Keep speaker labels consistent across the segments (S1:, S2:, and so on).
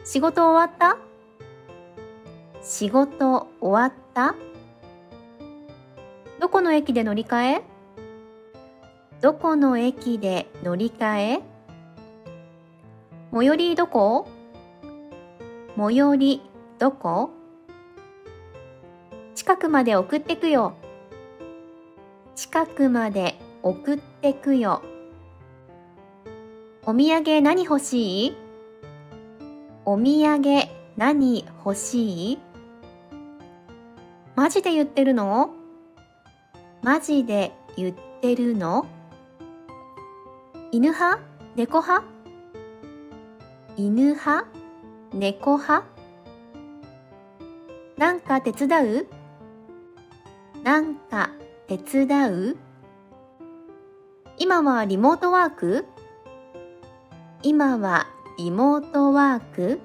S1: 仕事終わった？仕事終わった？どこの駅で乗り換え？どこの駅で乗り換え？最寄りどこ？最寄りどこ？近くまで送ってくよ。近くまで送ってくよ。お土産何欲しい？お土産何欲しい？マジで言ってるの？マジで言ってるの？犬派？猫派？犬派？猫派？なんか手伝う？なんか手伝う？今はリモートワーク？今はリモートワーク？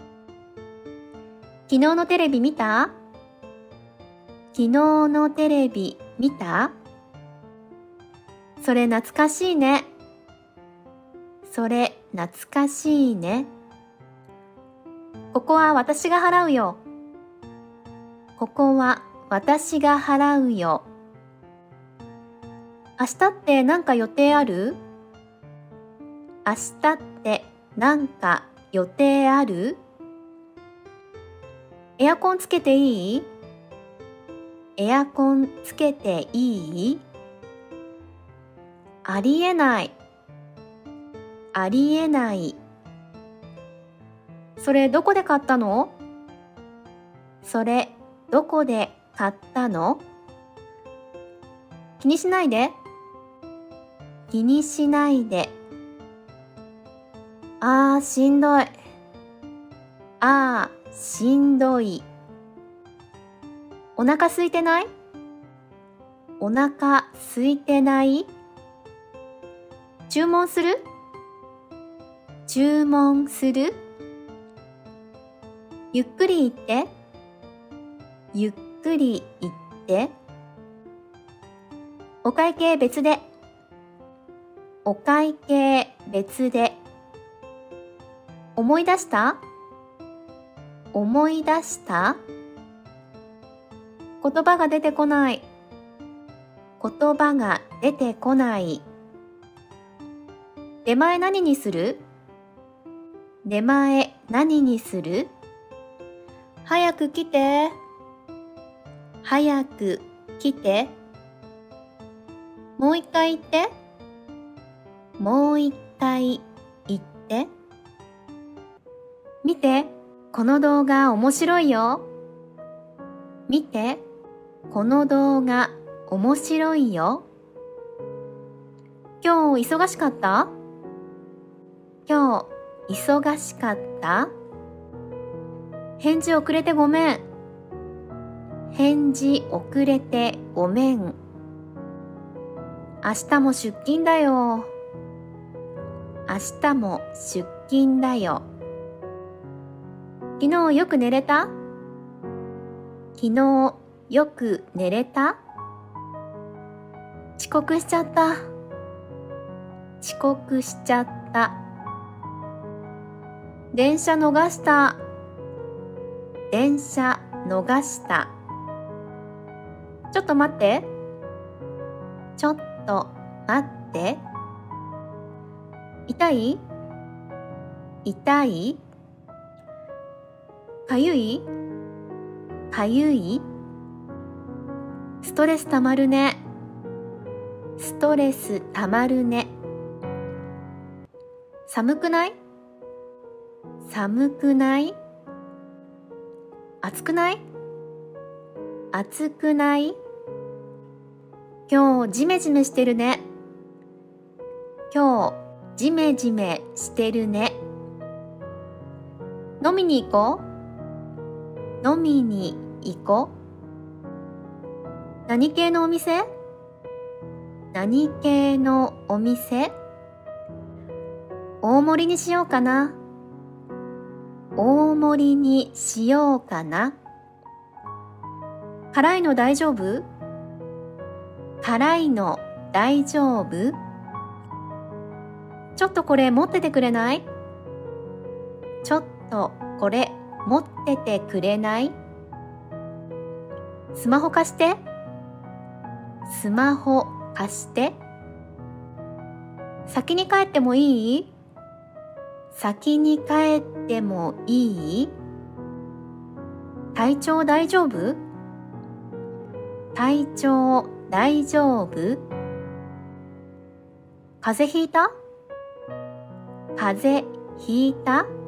S1: 昨日のテレビ見た？昨日のテレビ見た？それ懐かしいね。それ懐かしいね。ここは私が払うよ。ここは私が払うよ。明日って何か予定ある？明日って何か予定ある？エアコンつけていい？エアコンつけていい？ありえない。ありえない。それどこで買ったの？それどこで買ったの？気にしないで。気にしないで。あーしんどい。あーしんどい。お腹空いてない？お腹空いてない？注文する？注文する？ゆっくり行って。ゆっくり行って。お会計別で。お会計別で。思い出した？思い出した？言葉が出てこない。言葉が出てこない。出前何にする？出前何にする？早く来て。早く来て。もう一回言って。もう一回言って。見て、この動画面白いよ。見て、この動画面白いよ。今日忙しかった？今日忙しかった？返事遅れてごめん。返事遅れてごめん。明日も出勤だよ。明日も出勤だよ。昨日よく寝れた？昨日よく寝れた？遅刻しちゃった。遅刻しちゃった。電車逃した。電車逃した。ちょっと待って。ちょっと待って。痛い？痛い？かゆい？かゆい？ストレスたまるね。ストレスたまるね。寒くない？寒くない？暑くない？暑くない？今日ジメジメしてるね。今日ジメジメしてるね。飲みに行こう。飲みに行こう。何系のお店？何系のお店？大盛りにしようかな。大盛りにしようかな。辛いの大丈夫？辛いの大丈夫？ちょっとこれ持っててくれない？ちょっとこれ持っててくれない？スマホ貸して。スマホ貸して。先に帰ってもいい？先に帰ってもいい？体調大丈夫？体調大丈夫？風邪ひいた？風邪ひいた？